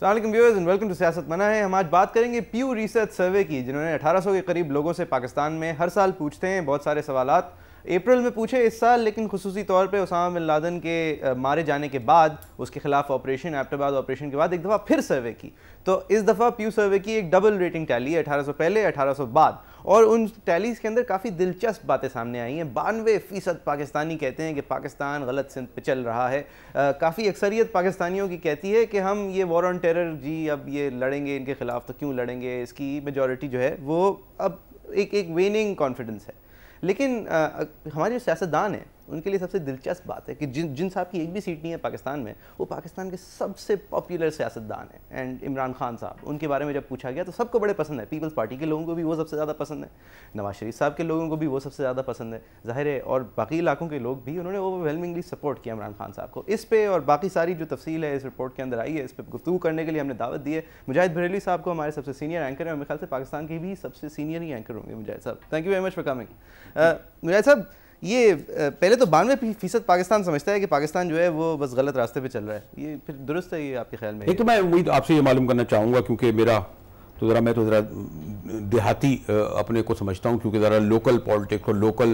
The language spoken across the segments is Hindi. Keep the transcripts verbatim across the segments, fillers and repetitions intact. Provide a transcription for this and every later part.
अस्सलाम वालेकुम व्यूअर्स एंड वेलकम टू सियासत मना है। हम आज बात करेंगे प्यू रिसर्च सर्वे की, जिन्होंने अठारह सौ के करीब लोगों से पाकिस्तान में हर साल पूछते हैं बहुत सारे सवालात। अप्रैल में पूछे इस साल, लेकिन खुसूसी तौर पे उसामा बिन लादेन के मारे जाने के बाद, उसके खिलाफ ऑपरेशन एबटाबाद ऑपरेशन के बाद एक दफ़ा फिर सर्वे की। तो इस दफ़ा प्यू सर्वे की एक डबल रेटिंग टैली है, अठारह सौ पहले अठारह सौ बाद, और उन टैलीज के अंदर काफ़ी दिलचस्प बातें सामने आई हैं। बानवे फ़ीसद पाकिस्तानी कहते हैं कि पाकिस्तान गलत सिंध पे चल रहा है। काफ़ी अक्सरियत पाकिस्तानियों की कहती है कि हम ये वॉर ऑन टेरर जी अब ये लड़ेंगे, इनके खिलाफ तो क्यों लड़ेंगे। इसकी मेजॉरिटी जो है वो अब एक एक वेनिंग कॉन्फिडेंस है। लेकिन आ, हमारे जो सियासतदान हैं उनके लिए सबसे दिलचस्प बात है कि जिन जिन साहब की एक भी सीट नहीं है पाकिस्तान में, वो पाकिस्तान के सबसे पॉपुलर सियासतदान हैं। एंड इमरान खान साहब, उनके बारे में जब पूछा गया तो सबको बड़े पसंद है। पीपल्स पार्टी के लोगों को भी वो सबसे ज़्यादा पसंद है, नवाज शरीफ साहब के लोगों को भी वो सबसे ज़्यादा पसंद है, ज़ाहिर है, और बाकी इलाकों के लोग भी, उन्होंने ओवरवेलमिंगली सपोर्ट किया इमरान खान साहब को। इस पे और बाकी सारी जो तफसील है इस रिपोर्ट के अंदर आई है, इस पर गुफ्तगू करने के लिए हमने दावत दी है मुजाहिद बरेलवी साहब को, हमारे सबसे सीनियर एंकर हैं, और मेरे ख्याल से पाकिस्तान के भी सबसे सीनियर ही एंकर होंगे Mujahid Sahab. Thank you very much for coming. Mujahid Sahab, ये पहले तो बानवे फीसद पाकिस्तान समझता है कि पाकिस्तान जो है वो बस गलत रास्ते पे चल रहा है, ये फिर दुरुस्त है ये आपके ख्याल में? एक तो मैं उम्मीद आपसे ये मालूम करना चाहूँगा, क्योंकि मेरा तो ज़रा मैं तो ज़रा देहाती अपने को समझता हूँ, क्योंकि ज़रा लोकल पॉलिटिक्स और लोकल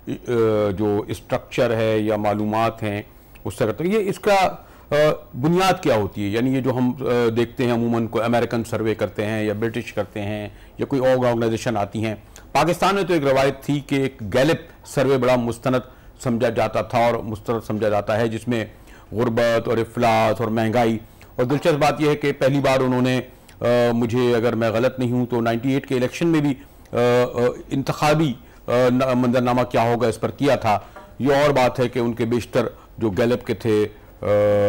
जो स्ट्रक्चर है या मालूमात हैं उससे करते हैं। ये इसका बुनियाद क्या होती है? यानी ये जो हम देखते हैं अमूमन को अमेरिकन सर्वे करते हैं या ब्रिटिश करते हैं या कोई और ऑर्गेनाइजेशन आती हैं। पाकिस्तान में तो एक रवायत थी कि एक गैलिप सर्वे बड़ा मुस्तनद समझा जाता था और मुस्तनद समझा जाता है, जिसमें गुर्बत और इफलास और महंगाई, और दिलचस्प बात यह है कि पहली बार उन्होंने आ, मुझे अगर मैं गलत नहीं हूँ तो अट्ठानवे के इलेक्शन में भी इंतखाबी मंजरनामा क्या होगा इस पर किया था। ये और बात है कि उनके बेशतर जो गैलिप के थे आ,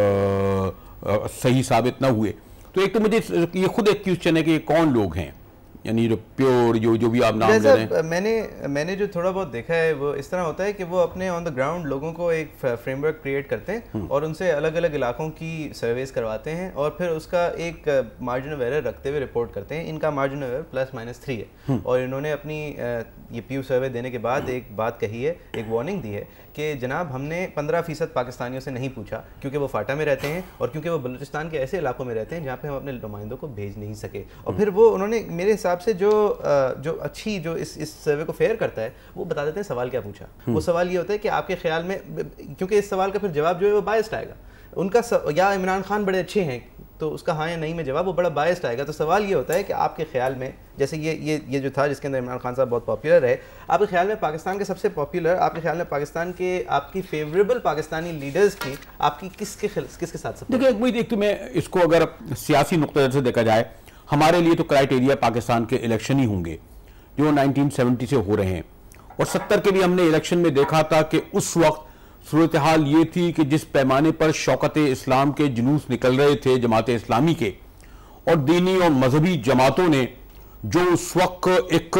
आ, सही साबित ना हुए। तो एक तो मुझे ये खुद एक क्वेश्चन है कि ये कौन लोग हैं, यानी जो प्योर जो जो भी आप नाम ले रहे हैं। मैंने मैंने जो थोड़ा बहुत देखा है वो इस तरह होता है कि वो अपने ऑन द ग्राउंड लोगों को एक फ्रेमवर्क क्रिएट करते हैं और उनसे अलग अलग इलाकों की सर्वेस करवाते हैं, और फिर उसका एक मार्जिन ऑफ एरर रखते हुए रिपोर्ट करते हैं। इनका margin of error plus minus three है, और इन्होंने अपनी ये प्यू सर्वे देने के बाद एक बात कही है, एक वार्निंग दी है कि जनाब हमने पंद्रह फीसद पाकिस्तानियों से नहीं पूछा, क्योंकि वो फाटा में रहते हैं और क्योंकि वो बलूचिस्तान के ऐसे इलाकों में रहते हैं जहाँ पे हम अपने नुमाइंदों को भेज नहीं सके। और फिर वो उन्होंने मेरे हिसाब से जो जो अच्छी जो इस इस सर्वे को फेयर करता है वो बता देते हैं सवाल क्या पूछा। वो सवाल ये होता है कि आपके ख्याल में, क्योंकि इस सवाल का फिर जवाब जो है वो बायस्ड आएगा उनका, या इमरान खान बड़े अच्छे हैं तो उसका हाँ या नहीं में जवाब वो बड़ा बायस्ड आएगा। तो सवाल ये होता है कि आपके ख्याल में, जैसे ये ये ये जो था जिसके अंदर इमरान खान साहब बहुत पॉपुलर रहे, आपके ख्याल में पाकिस्तान के सबसे पॉपुलर, आपके ख्याल में पाकिस्तान के आपकी फेवरेबल पाकिस्तानी लीडर्स की आपकी किसके किसके साथ सब? देखिए उम्मीद एक तो मैं इसको अगर सियासी नुक्ते से देखा जाए, हमारे लिए तो क्राइटेरिया पाकिस्तान के इलेक्शन ही होंगे जो नाइनटीन सेवेंटी से हो रहे हैं, और सत्तर के भी हमने इलेक्शन में देखा था कि उस वक्त सूरत हाल ये थी कि जिस पैमाने पर शौकत इस्लाम के जुलूस निकल रहे थे जमात इस्लामी के, और दीनी और मजहबी जमातों ने जो उस वक्त एक,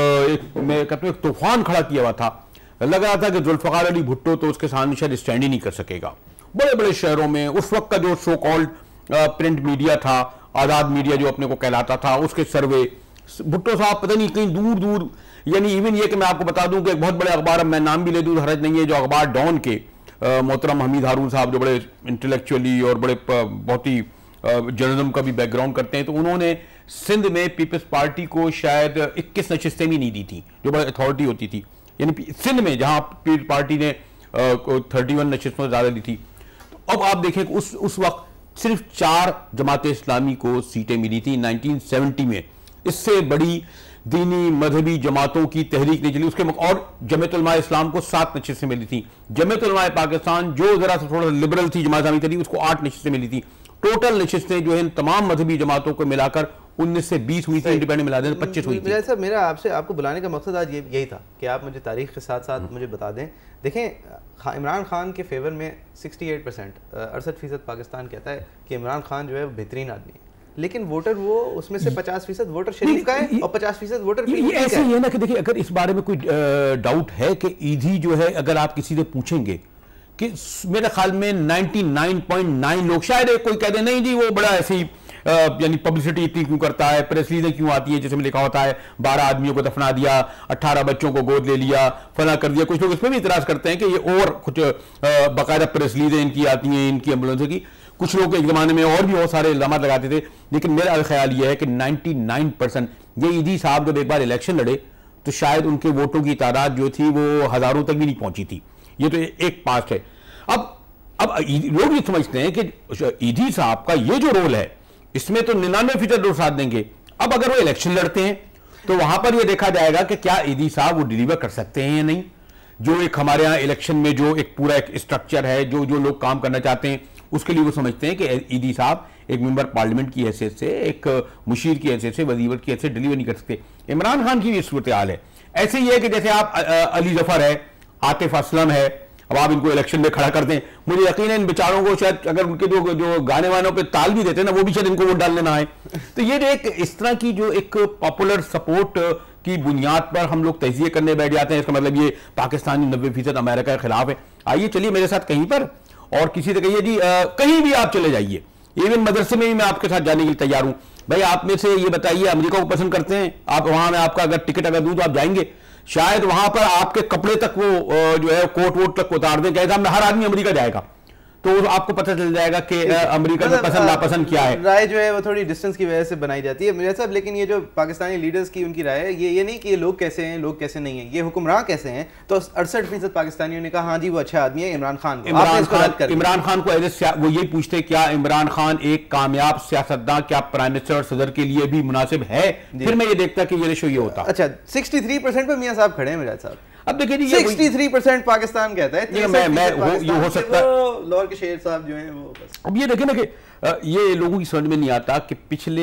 एक मैं कहता हूँ एक तूफान खड़ा किया हुआ था, लग रहा था कि जुल्फकार अली भुट्टो तो उसके सामने शायद स्टैंड ही नहीं कर सकेगा। बड़े बड़े शहरों में उस वक्त का जो सो कॉल्ड प्रिंट मीडिया था, आज़ाद मीडिया जो अपने को कहलाता था, उसके सर्वे भुट्टो साहब पता नहीं कहीं दूर दूर, यानी इवन ये कि मैं आपको बता दूं कि एक बहुत बड़े अखबार, मैं नाम भी ले दूं हरज नहीं है, जो अखबार डॉन के मोहतरम हमीद हारून साहब जो बड़े इंटेलेक्चुअली और बड़े बहुत ही जर्नलिज्म का भी बैकग्राउंड करते हैं, तो उन्होंने सिंध में पीपल्स पार्टी को शायद इक्कीस नशिस्तें भी नहीं दी थी जो बड़ी अथॉरिटी होती थी, यानी सिंध में जहां पीपल्स पार्टी ने थर्टी वन नशिस्तों से ज़्यादा दी थी। तो अब आप देखें कि उस उस वक्त सिर्फ चार जमात इस्लामी को सीटें मिली थी नाइनटीन सेवेंटी में। इससे बड़ी दीनी मजहबी जमातों की तहरीक नहीं चली उसके, और जमीयत उलमा इस्लाम को सात नशिस्तें मिली थी। जमीयत उलमा पाकिस्तान जो जरा सा थोड़ा लिबरल थी जमात इस्लामी, उसको आठ नशिस्तें मिली थी। टोटल नशिस्तें जो है तमाम मजहबी जमातों को मिलाकर उन्नीस से बीस हुई थी, इंडिपेंडेंट मिला दें पच्चीस हुई थी। साहब मेरा आपसे आपको बुलाने का मकसद आज ये यही था कि आप मुझे तारीख के साथ साथ मुझे बता दें। देखें इमरान खान के फेवर में अड़सठ परसेंट अड़सठ फीसद पाकिस्तान कहता है कि इमरान खान जो है बेहतरीन आदमी है, लेकिन वोटर वो उसमें से पचास फीसद वोटर शरीफ का है और पचास फीसद वोटर ये ऐसे ही है ना कि देखिए अगर इस बारे में कोई डाउट है कि ईदी जो है, अगर आप किसी से पूछेंगे कि मेरे ख्याल में निन्यानवे पॉइंट नौ लोग, शायद कोई कह दे नहीं जी वो बड़ा ऐसे ही यानी पब्लिसिटी इतनी क्यों करता है, प्रेस रिलीजें क्यों आती है जिसमें लिखा होता है बारह आदमियों को दफना दिया, अट्ठारह बच्चों को गोद ले लिया, फला कर दिया। कुछ लोग इस पर भी इतराज करते हैं कि ये और कुछ बाकायदा प्रेस रिलीजें इनकी आती हैं, इनकी एम्बुलेंसों की। कुछ लोग एक जमाने में और भी बहुत सारे इल्जाम लगाते थे, लेकिन मेरा ख्याल यह है कि निन्यानवे परसेंट ये ईदी साहब जब एक बार इलेक्शन लड़े तो शायद उनके वोटों की तादाद जो थी वो हजारों तक भी नहीं पहुंची थी। ये तो एक पास्ट है। अब अब लोग ये समझते हैं कि ईदी साहब का ये जो रोल है इसमें तो निन्यानवे फीसद वोट साथ देंगे। अब अगर वो इलेक्शन लड़ते हैं तो वहां पर ये देखा जाएगा कि क्या ईदी साहब वो डिलीवर कर सकते हैं या नहीं। जो एक हमारे यहाँ इलेक्शन में जो एक पूरा एक स्ट्रक्चर है, जो जो लोग काम करना चाहते हैं उसके लिए वो समझते हैं कि ईदी साहब एक मेंबर पार्लियामेंट की हैसियत से, एक मुशीर की हैसियत से, वजीर की हैसियत से डिलीवर नहीं कर सकते। इमरान खान की भी सूरत हाल है। ऐसे ही है कि जैसे आप अली जफर है, आतिफ असलम है, अब आप इनको इलेक्शन में खड़ा कर दें, मुझे यकीन है इन बेचारों को शायद अगर उनके जो जो गाने वानों पे ताल भी देते हैं ना, वो भी शायद इनको वोट डालने ना आए। तो ये जो एक इस तरह की जो एक पॉपुलर सपोर्ट की बुनियाद पर हम लोग तजिए करने बैठ जाते हैं, इसका मतलब ये पाकिस्तानी नब्बे फीसद अमेरिका के खिलाफ है। आइए चलिए मेरे साथ कहीं पर और किसी से कहिए जी, आ, कहीं भी आप चले जाइए, इवन मदरसे में भी मैं आपके साथ जाने के लिए तैयार हूं। भाई आप में से ये बताइए अमेरिका को पसंद करते हैं आप? वहां में आपका अगर टिकट अगर दूं तो आप जाएंगे? शायद वहां पर आपके कपड़े तक वो जो है कोट वोट तक उतार दें, कहेगा हर आदमी अमेरिका जाएगा, तो आपको पता चल जाएगा कि अमेरिका में पसंद नापसंद क्या है। राय जो है वो थोड़ी डिस्टेंस की वजह से बनाई जाती है मेरे साहब। लेकिन ये जो पाकिस्तानी लीडर्स की उनकी राय है, ये ये नहीं कि ये लोग कैसे हैं लोग कैसे नहीं है, ये हुक्मरान कैसे हैं। तो अड़सठ फीसद पाकिस्तानियों ने कहा हाँ जी वो अच्छा आदमी है इमरान खान। इमरान खान इमरान खान को एज ए वो यही पूछते क्या इमरान खान एक कामयाब सियासतदान क्या प्राइम मिनिस्टर और सदर के लिए भी मुनासिब है? फिर मैं ये देखता कि ये रेशो ये होता। अच्छा सिक्सटी थ्री परसेंट पर मियां साहब खड़े हैं मिराज साहब। अब देखिए जी तिरसठ परसेंट पाकिस्तान कहता है, मैं मैं हो, ये हो सकता है लाहौर के शेर साहब जो हैं वो बस। अब ये देखें ना कि ये लोगों की समझ में नहीं आता कि पिछले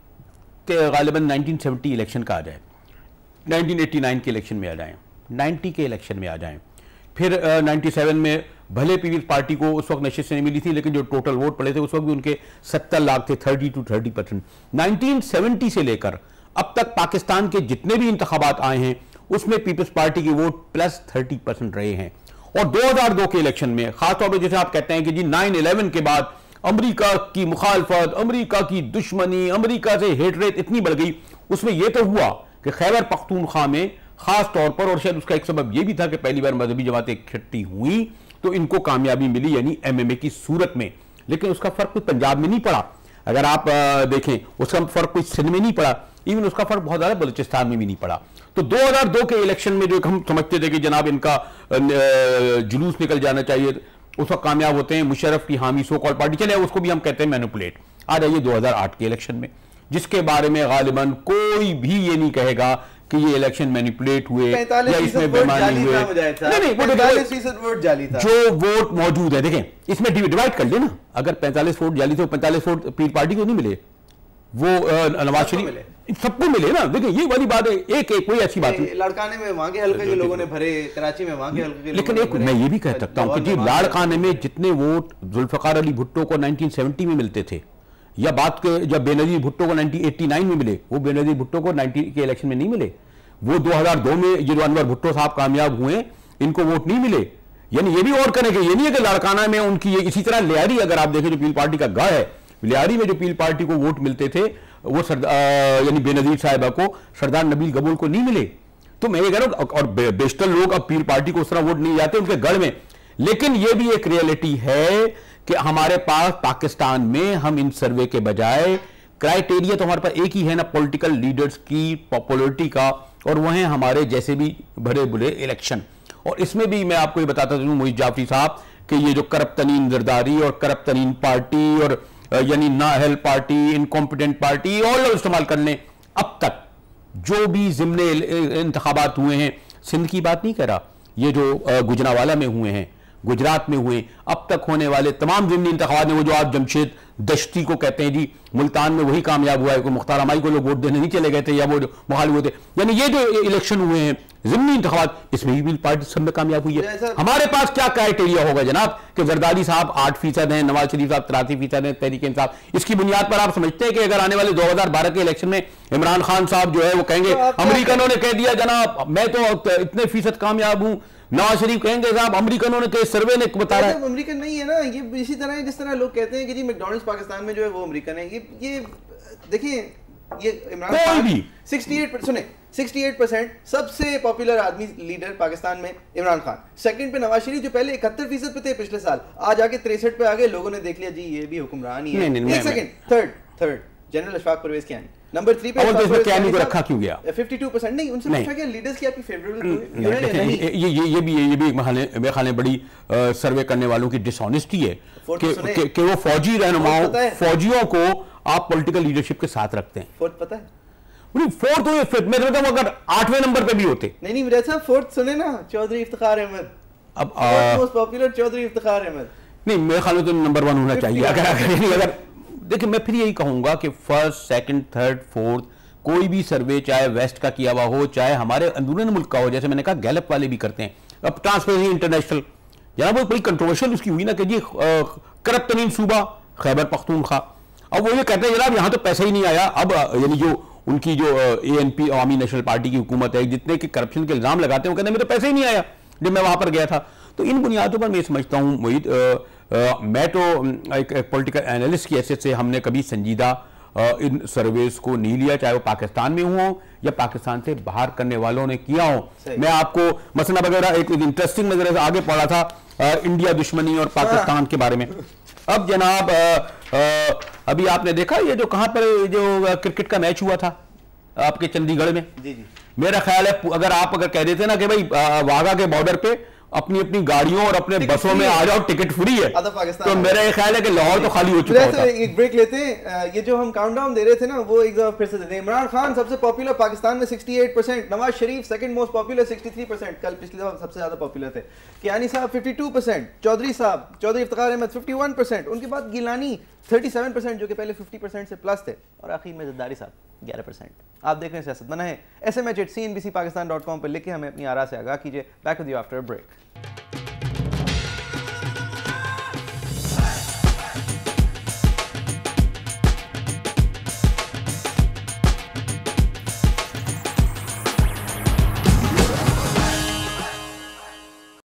गालिबन नाइनटीन सेवेंटी इलेक्शन का आ जाए, नाइनटीन एटी नाइन के इलेक्शन में आ जाएं, नाइंटी के इलेक्शन में आ जाएं, फिर नाइंटी सेवन में भले पीपल्स पार्टी को उस वक्त नशे से नहीं मिली थी, लेकिन जो टोटल वोट पड़े थे उस वक्त भी उनके सत्तर लाख थे, thirty two thirty percent. Nineteen seventy से लेकर अब तक पाकिस्तान के जितने भी इंतखाबात आए हैं उसमें पीपल्स पार्टी की वोट प्लस थर्टी परसेंट रहे हैं। और दो हज़ार दो के इलेक्शन में खासतौर पर जैसे आप कहते हैं कि जी नाइन इलेवन के बाद अमेरिका की मुखालफत, अमेरिका की दुश्मनी, अमेरिका से हेटरेट इतनी बढ़ गई, उसमें यह तो हुआ कि खैबर पख्तूनख्वा में खास तौर पर, और शायद उसका एक सबब यह भी था कि पहली बार मजहबी जमातें इकट्ठी हुई तो इनको कामयाबी मिली, यानी एमएमए की सूरत में। लेकिन उसका फर्क कोई पंजाब में नहीं पड़ा, अगर आप देखें उसका फर्क कोई सिंध में नहीं पड़ा, इवन उसका फर्क बहुत ज्यादा बलूचिस्तान में भी नहीं पड़ा। तो दो हज़ार दो के इलेक्शन में जो हम समझते थे कि जनाब इनका जुलूस निकल जाना चाहिए, उस वक्त कामयाब होते हैं मुशर्रफ की हामी सो कॉल पार्टी, चले उसको भी हम कहते हैं मैनिपुलेट। आ जाइए दो हज़ार आठ के इलेक्शन में, जिसके बारे में गालिबन कोई भी ये नहीं कहेगा कि ये इलेक्शन मैनिपुलेट हुए या इसमें बेईमानी हुए। नहीं नहीं पैंतालीस फीसद वोट जाली था, जो वोट मौजूद है देखें इसमें डिवाइड कर लेना, अगर पैंतालीस वोट जाली थे, पैंतालीस वोट पीर पार्टी को नहीं मिले, वो नवाज शरीफ सबको मिले ना। देखिए ये वाली बात है, एक एक कोई ऐसी बात नहीं। लाड़काने में वहां के हल्के के लोगों ने भरे, कराची में वहां के हल्के के, लेकिन एक मैं ये भी कह सकता हूं कि जी लाड़काने में जितने वोट जुल्फकार अली भुट्टो को नाइनटीन सेवेंटी में मिलते थे, या बात के जब बेनजीर भुट्टो को नाइनटीन एटी नाइन में मिले, वो बेनजीर भुट्टो को नाइनटी के इलेक्शन में नहीं मिले। वो दो हज़ार दो में ये जो अनवर भुट्टो साहब कामयाब हुए इनको वोट नहीं मिले। यानी ये भी और करें कि ये नहीं है कि लाड़काना में उनकी, इसी तरह लियारी अगर आप देखें जो पील पार्टी का गढ़ है, लियारी में जो पील पार्टी को वोट मिलते थे वो यानी बेनजीर साहिबा को सरदार नबील गबूल को नहीं मिले। तो मैं ये कह रहा हूं, और बेशतर लोग अब पीर पार्टी को उस तरह वोट नहीं जाते उनके गढ़ में। लेकिन ये भी एक रियलिटी है कि हमारे पास पाकिस्तान में हम इन सर्वे के बजाय क्राइटेरिया तो हमारे पास एक ही है ना, पॉलिटिकल लीडर्स की पॉपुलरिटी का, और वह है हमारे जैसे भी भरे बुरे इलेक्शन। और इसमें भी मैं आपको ये बताता चलूं मोहित जाफरी साहब कि ये जो करप्ट तरीन जरदारी और करप्ट तरीन पार्टी और यानी नाअहल पार्टी, इनकॉम्पिटेंट पार्टी, और इस्तेमाल कर लें, अब तक जो भी ज़िमनी इंतखाबात हुए हैं, सिंध की बात नहीं कर रहा, ये जो गुजरावाला में हुए हैं, गुजरात में हुए, अब तक होने वाले तमाम ज़िमनी इंतखाबात में, वो जो आप जमशेद दश्ती को कहते हैं जी, मुल्तान में वही कामयाब हुआ है, कोई मुख्तार हमाई को लोग वोट देने नहीं चले गए थे या वो मुखालिफ हुए थे। यानी ये जो इलेक्शन हुए हैं ज़िमनी इंतखाबात, इसमें भी पार्टी सब में कामयाब हुई है। हमारे पास क्या क्राइटेरिया होगा जनाब कि जरदारी साहब आठ फीसद हैं, नवाज शरीफ साहब तिरासी फीसद हैं, तहरीक इंसाफ, इसकी बुनियाद पर आप समझते हैं कि अगर आने वाले दो हजार बारह के इलेक्शन में इमरान खान साहब जो है वो कहेंगे अमेरिकनों ने कह दिया जनाब मैं तो इतने फीसद कामयाब हूं, नवाज शरीफ कहेंगे साहब अमेरिकनों ने के सर्वे ने बता रहा है। अमेरिकन नहीं है ना ये, इसी तरह जिस तरह लोग कहते हैं कि जी मैकडॉनल्ड्स पाकिस्तान में जो है वो अमेरिकन है, ये ये देखिए ये इमरान खान भी अड़सठ सुने अड़सठ परसेंट सबसे पॉपुलर आदमी लीडर पाकिस्तान में इमरान खान, सेकंड पे नवाज शरीफ जो पहले इकहत्तर फीसद पे थे पिछले साल, आज आके तिरसठ पे आ गए, लोगों ने देख लिया जी ये भी हुक्मरान ही है। एक second, third third general Ashfaq Parvez Kiyani, number three पे कियानी को रखा क्यों गया? बावन परसेंट नहीं, उनसे पूछा गया लीडर्स की आपकी फेवरेबल नहीं, ये ये ये भी ये भी मेरे ख्याल में बड़ी सर्वे करने वालों की डिसऑनेस्टी है कि कि वो फौजी रहनुमाओं फौजियों को आप पॉलिटिकल लीडरशिप के साथ रखते हैं। फोर्थ पता है? फोर्थ हो या फिफ्थ, मैं तो अगर आठवें नंबर पे भी होते। नहीं नहीं मिराज साहब, फोर्थ सुने ना, चौधरी इफ्तिखार अहमद, अब मोस्ट पॉपुलर चौधरी इफ्तिखार अहमद। नहीं, मेरे ख्याल में तो नंबर वन होना चाहिए। अगर अगर अगर देखिए, मैं फिर यही कहूंगा कि फर्स्ट, सेकंड, थर्ड, फोर्थ कोई भी सर्वे, चाहे वेस्ट का किया हुआ हो, चाहे हमारे अंदरूनी मुल्क का हो, जैसे मैंने कहा गैलप वाले भी करते हैं, अब ट्रांसपेरेंसी इंटरनेशनल जनाब वो बड़ी कंट्रोवर्शियल उसकी हुई ना कि जी करप्ट तरीन सूबा खैबर पख्तूनख्वा, अब वो ये कहते हैं जनाब यहाँ तो पैसा ही नहीं आया। अब यानी जो उनकी जो A N P Awami National Party की हुकूमत है, जितने के करप्शन के इल्जाम लगाते हैं वो कहते हैं मेरे तो पैसा ही नहीं आया जब मैं वहां पर गया था। तो इन बुनियादों पर मैं समझता हूँ मोहित, मैं तो एक, एक पॉलिटिकल एनालिस्ट की हैसियत से हमने कभी संजीदा आ, इन सर्वेस को नहीं लिया, चाहे वो पाकिस्तान में हो या पाकिस्तान से बाहर करने वालों ने किया हो। मैं आपको मसला वगैरह एक इंटरेस्टिंग नजर आगे पढ़ा था आ, इंडिया दुश्मनी और पाकिस्तान के बारे में। अब जनाब आ, आ, अभी आपने देखा ये जो कहां पर जो क्रिकेट का मैच हुआ था आपके चंडीगढ़ में, जी जी। मेरा ख्याल है अगर आप अगर कह देते ना कि भाई वाघा के बॉर्डर पे अपनी अपनी गाड़ियों और अपने बसों में आ जाओ, टिकट फ्री है, तो मेरा ख्याल है कि लाहौर तो खाली हो चुका होता। एक ब्रेक लेते हैं, ये जो हम काउंटडाउन दे रहे थे ना वो एक दफा फिर से देते हैं। इमरान खान सबसे पॉपुलर पाकिस्तान में अड़सठ percent, Nawaz Sharif second most popular तिरसठ परसेंट, कल पिछले दफा सबसे ज्यादा पॉपुलर थे, कियानी साहब बावन परसेंट, चौधरी साहब चौधरी इफ्तिखार अहमद इक्यावन परसेंट, उनके बाद गिलानी सैंतीस परसेंट जो कि पहले पचास परसेंट से प्लस थे, और आखिर में जरदारी साहब ग्यारह परसेंट। आप देख रहे हैं सियासत बना है, S M H at C N B C Pakistan dot com पर लिखे हमें अपनी आरा से आगाह कीजिए। Back with you after break.